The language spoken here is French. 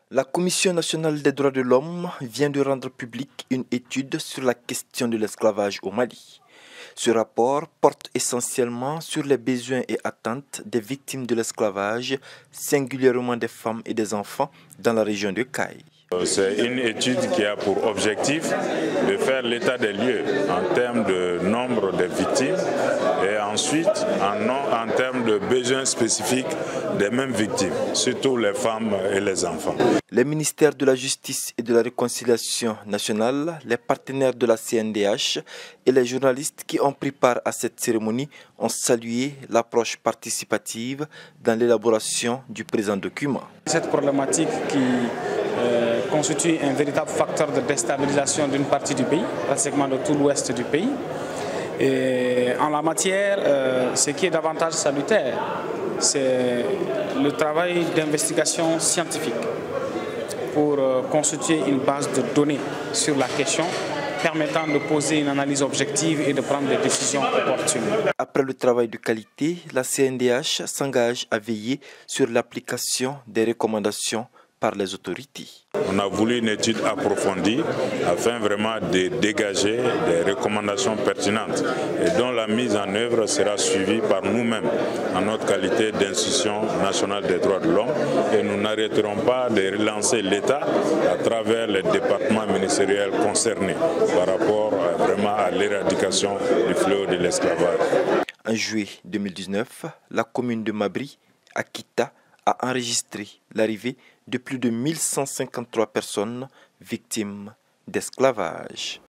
La Commission nationale des droits de l'homme vient de rendre publique une étude sur la question de l'esclavage au Mali. Ce rapport porte essentiellement sur les besoins et attentes des victimes de l'esclavage, singulièrement des femmes et des enfants dans la région de Kayes. C'est une étude qui a pour objectif de faire l'état des lieux en termes de nombre de victimes et ensuite en termes de besoins spécifiques des mêmes victimes, surtout les femmes et les enfants. Les ministères de la Justice et de la Réconciliation nationale, les partenaires de la CNDH et les journalistes qui ont pris part à cette cérémonie ont salué l'approche participative dans l'élaboration du présent document. Cette problématique qui constitue un véritable facteur de déstabilisation d'une partie du pays, pratiquement de tout l'ouest du pays. Et en la matière, ce qui est davantage salutaire, c'est le travail d'investigation scientifique pour constituer une base de données sur la question permettant de poser une analyse objective et de prendre des décisions opportunes. Après le travail de qualité, la CNDH s'engage à veiller sur l'application des recommandations par les autorités. On a voulu une étude approfondie afin vraiment de dégager des recommandations pertinentes et dont la mise en œuvre sera suivie par nous-mêmes en notre qualité d'institution nationale des droits de l'homme, et nous n'arrêterons pas de relancer l'État à travers les départements ministériels concernés par rapport vraiment à l'éradication du fléau de l'esclavage. En juillet 2019, la commune de Mabri, à Kita, a enregistré l'arrivée de plus de 1153 personnes victimes d'esclavage.